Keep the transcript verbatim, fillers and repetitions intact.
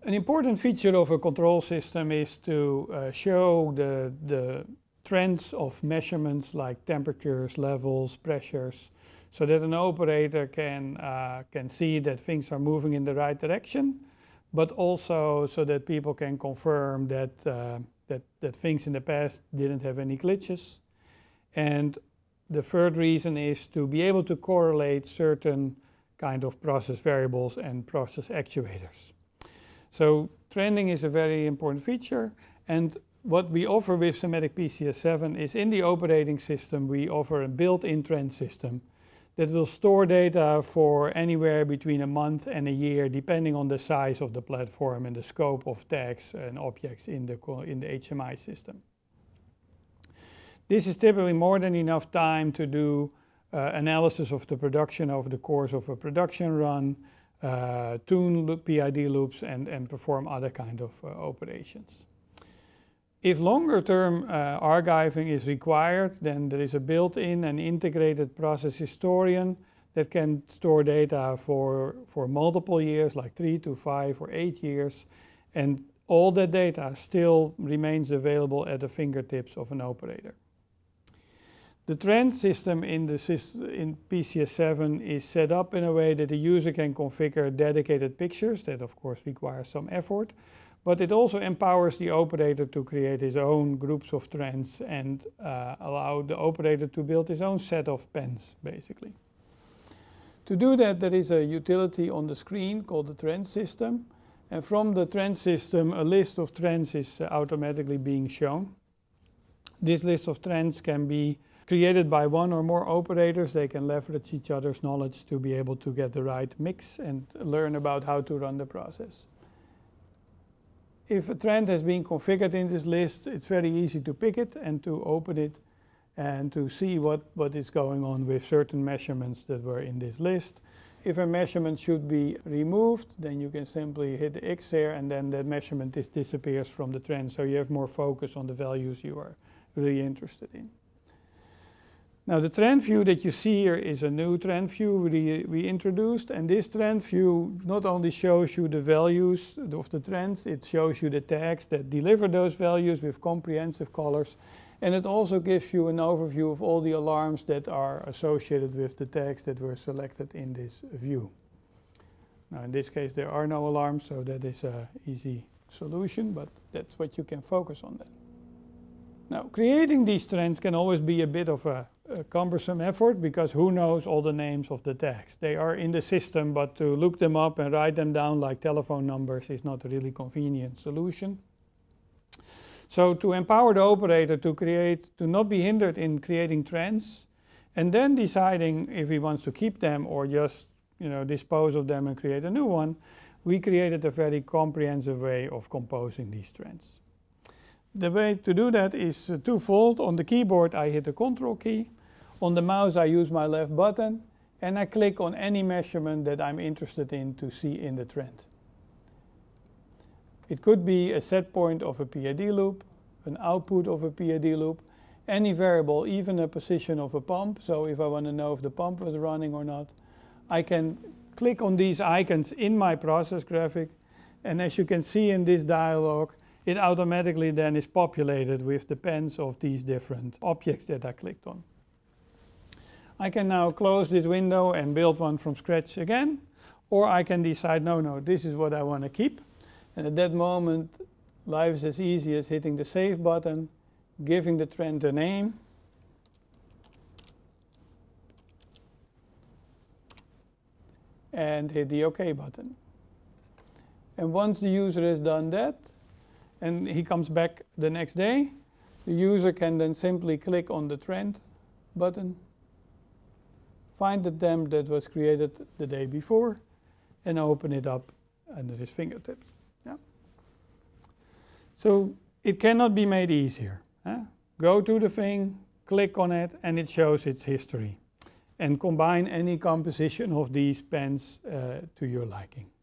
An important feature of a control system is to uh, show the, the trends of measurements like temperatures, levels, pressures, so that an operator can, uh, can see that things are moving in the right direction, but also so that people can confirm that, uh, that, that things in the past didn't have any glitches. And the third reason is to be able to correlate certain kind of process variables and process actuators. So trending is a very important feature, and what we offer with SIMATIC P C S seven is in the operating system we offer a built-in trend system that will store data for anywhere between a month and a year depending on the size of the platform and the scope of tags and objects in the, in the H M I system. This is typically more than enough time to do uh, analysis of the production over the course of a production run, Uh, tune loop, P I D loops, and, and perform other kind of uh, operations. If longer term uh, archiving is required, then there is a built-in and integrated process historian that can store data for, for multiple years, like three to five or eight years, and all that data still remains available at the fingertips of an operator. The trend system in, the system in P C S seven is set up in a way that the user can configure dedicated pictures. That of course requires some effort, but it also empowers the operator to create his own groups of trends and uh, allow the operator to build his own set of pens, basically. To do that, there is a utility on the screen called the trend system, and from the trend system a list of trends is uh, automatically being shown. This list of trends can be created by one or more operators. They can leverage each other's knowledge to be able to get the right mix and learn about how to run the process. If a trend has been configured in this list, it's very easy to pick it and to open it and to see what, what is going on with certain measurements that were in this list. If a measurement should be removed, then you can simply hit the X there and then that measurement dis disappears from the trend, so you have more focus on the values you are really interested in. Now the trend view that you see here is a new trend view we, we introduced, and this trend view not only shows you the values of the trends, it shows you the tags that deliver those values with comprehensive colors, and it also gives you an overview of all the alarms that are associated with the tags that were selected in this view. Now in this case there are no alarms, so that is an easy solution, but that's what you can focus on then. Now creating these trends can always be a bit of a a cumbersome effort, because who knows all the names of the tags? They are in the system, but to look them up and write them down like telephone numbers is not a really convenient solution. So to empower the operator to create, to not be hindered in creating trends, and then deciding if he wants to keep them or just, you know, dispose of them and create a new one, we created a very comprehensive way of composing these trends. The way to do that is uh, twofold. On the keyboard I hit the Control key. On the mouse I use my left button and I click on any measurement that I'm interested in to see in the trend. It could be a set point of a P I D loop, an output of a P I D loop, any variable, even a position of a pump. So if I want to know if the pump was running or not, I can click on these icons in my process graphic, and as you can see in this dialog, it automatically then is populated with the pens of these different objects that I clicked on. I can now close this window and build one from scratch again, or I can decide, no, no, this is what I want to keep. And at that moment, life is as easy as hitting the Save button, giving the trend a name, and hit the OK button. And once the user has done that, and he comes back the next day, the user can then simply click on the trend button, find the temp that was created the day before, and open it up under his fingertips. Yeah? So it cannot be made easier. Huh? Go to the thing, click on it, and it shows its history. And combine any composition of these pens uh, to your liking.